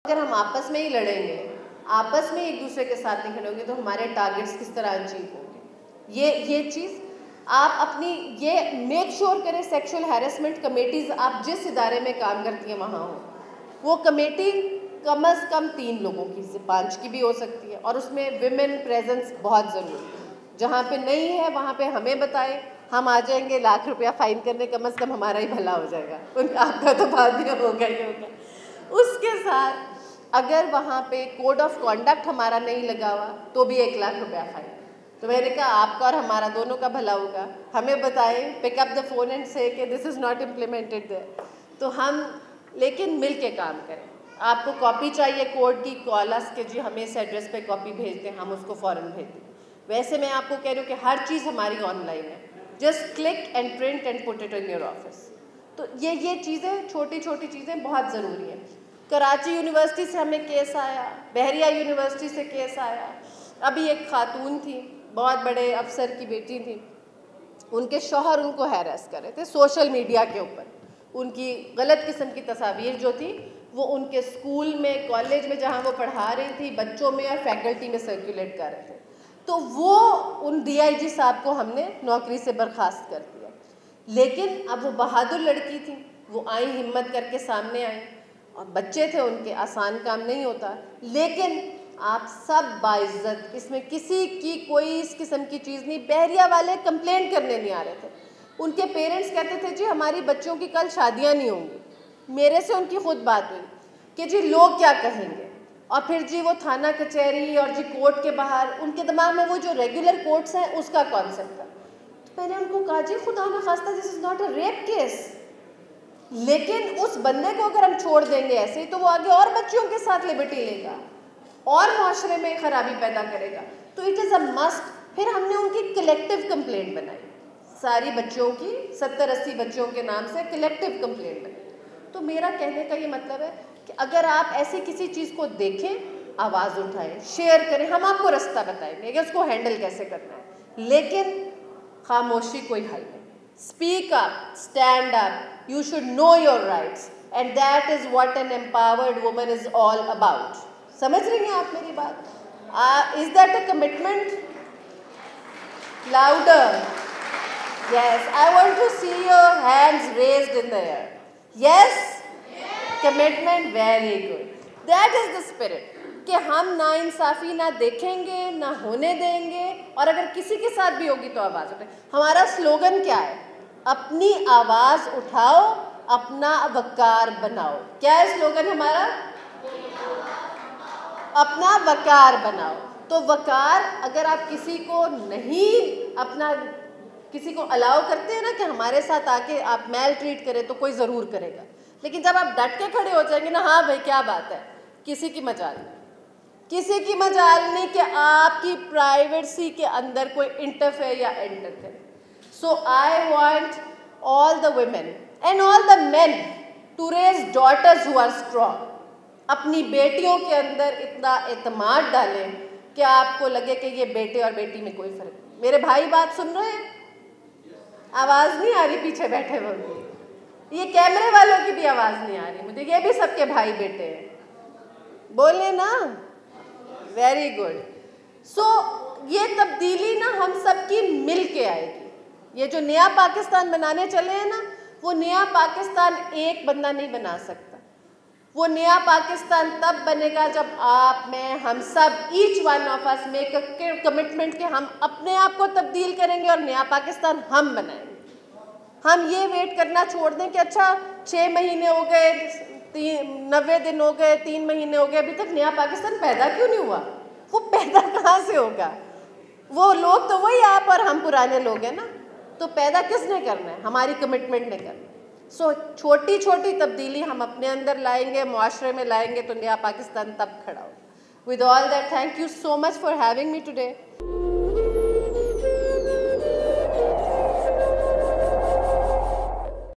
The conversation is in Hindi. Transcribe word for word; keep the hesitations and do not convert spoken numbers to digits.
अगर हम आपस में ही लड़ेंगे, आपस में एक दूसरे के साथ नहीं खड़े होंगे तो हमारे टारगेट्स किस तरह अचीव होंगे। ये ये चीज़ आप अपनी ये मेक श्योर करें, सेक्सुअल हैरेसमेंट कमेटीज़ आप जिस इदारे में काम करती हैं वहाँ हो, वो कमेटी कम अज़ कम तीन लोगों की, पाँच की भी हो सकती है, और उसमें विमेन प्रेजेंस बहुत ज़रूरी है। जहाँ पे नहीं है वहाँ पे हमें बताएं, हम आ जाएंगे, लाख रुपया फाइन करने, कम अज़ कम हमारा ही भला हो जाएगा, उनका आपका तो बाद में होगा ही होगा। उसके साथ अगर वहाँ पे कोड ऑफ कॉन्डक्ट हमारा नहीं लगा हुआ तो भी एक लाख रुपया फाइन। तो मैंने कहा आपका और हमारा दोनों का भला होगा, हमें बताएं, pick up the phone and say कि this is not implemented there. तो हम लेकिन मिल के काम करें। आपको कॉपी चाहिए कोड की, कॉल अस के जी हमें इस एड्रेस पे कॉपी भेज दें, हम उसको फ़ौरन भेज दें। वैसे मैं आपको कह रही हूँ कि हर चीज़ हमारी ऑनलाइन है, just click and print and put it in your office. तो ये ये चीज़ें, छोटी छोटी चीज़ें बहुत ज़रूरी हैं। कराची यूनिवर्सिटी से हमें केस आया, बहरिया यूनिवर्सिटी से केस आया। अभी एक खातून थी, बहुत बड़े अफसर की बेटी थी, उनके शौहर उनको हैरेस कर रहे थे सोशल मीडिया के ऊपर। उनकी गलत किस्म की तस्वीर जो थी वो उनके स्कूल में, कॉलेज में जहाँ वो पढ़ा रही थी, बच्चों में और फैकल्टी में सर्कुलेट कर रहे थे। तो वो उन डीआईजी साहब को हमने नौकरी से बर्खास्त कर दिया। लेकिन अब वो बहादुर लड़की थी, वो आई, हिम्मत करके सामने आई, और बच्चे थे उनके, आसान काम नहीं होता। लेकिन आप सब बाइज्जत, इसमें किसी की कोई इस किस्म की चीज़ नहीं। बहरिया वाले कंप्लेंट करने नहीं आ रहे थे, उनके पेरेंट्स कहते थे जी हमारी बच्चों की कल शादियां नहीं होंगी। मेरे से उनकी खुद बात हुई कि जी लोग क्या कहेंगे, और फिर जी वो थाना कचहरी और जी कोर्ट के बाहर, उनके दिमाग में वो जो रेगुलर कोर्ट्स हैं उसका कॉन्सेप्ट था। तो मैंने उनको कहा जी खुदा न खास्ता this is not a rape case, लेकिन उस बंदे को अगर हम छोड़ देंगे ऐसे ही तो वो आगे और बच्चियों के साथ लिबर्टी लेगा और माशरे में खराबी पैदा करेगा। तो इट इज़ अ मस्ट। फिर हमने उनकी कलेक्टिव कंप्लेंट बनाई, सारी बच्चियों की, सत्तर अस्सी बच्चियों के नाम से कलेक्टिव कंप्लेंट बनाई। तो मेरा कहने का ये मतलब है कि अगर आप ऐसी किसी चीज़ को देखें, आवाज़ उठाएं, शेयर करें, हम आपको रास्ता बताएंगे कि उसको हैंडल कैसे करना है, लेकिन खामोशी कोई हल नहीं। Speak up, stand up, you should know your rights, and that is what an empowered woman is all about. समझ रही हैं आप मेरी बात? uh, is that a commitment? Louder. Yes, I want to see your hands raised in the air. Yes? Yes. Commitment, very good. That is the spirit कि हम ना इंसाफी ना देखेंगे, ना होने देंगे, और अगर किसी के साथ भी होगी तो आवाज़ उठाए। हमारा स्लोगन क्या है? अपनी आवाज़ उठाओ, अपना वकार बनाओ। क्या है स्लोगन हमारा? अपना वकार बनाओ। तो वकार, अगर आप किसी को नहीं अपना, किसी को अलाउ करते हैं ना कि हमारे साथ आके आप मैल ट्रीट करें, तो कोई ज़रूर करेगा। लेकिन जब आप डट के खड़े हो जाएंगे ना, हाँ भाई क्या बात है, किसी की मजाल नहीं, किसी की मजाल नहीं कि आपकी प्राइवेसी के अंदर कोई इंटरफेयर या एंटर करे। So I want all the women and all the men to raise daughters who are strong. अपनी बेटियों के अंदर इतना एतमाद डालें कि आपको लगे कि ये बेटे और बेटी में कोई फर्क नहीं। मेरे भाई बात सुन रहे हैं? आवाज़ नहीं आ रही पीछे बैठे हुए? ये कैमरे वालों की भी आवाज़ नहीं आ रही मुझे, ये भी सबके भाई बेटे हैं, बोले ना? Very good. सो ये तब्दीली ना हम सबकी मिल के आएगी। ये जो नया पाकिस्तान बनाने चले हैं ना, वो नया पाकिस्तान एक बंदा नहीं बना सकता। वो नया पाकिस्तान तब बनेगा जब आप, मैं, हम सब, each one of us make a commitment कि हम अपने आप को तब्दील करेंगे और नया पाकिस्तान हम बनाएंगे। हम ये वेट करना छोड़ दें कि अच्छा छः महीने हो गए, तीन नब्बे दिन हो गए, तीन महीने हो गए, अभी तक नया पाकिस्तान पैदा क्यों नहीं हुआ? वो पैदा कहाँ से होगा? वो लोग तो वही आप और हम पुराने लोग हैं ना। तो पैदा किसने करना है? हमारी कमिटमेंट ने करना है। सो so, छोटी छोटी तब्दीली हम अपने अंदर लाएंगे, मुआशरे में लाएंगे, तो नया पाकिस्तान तब खड़ा होगा। With all that, thank you so much for having me today.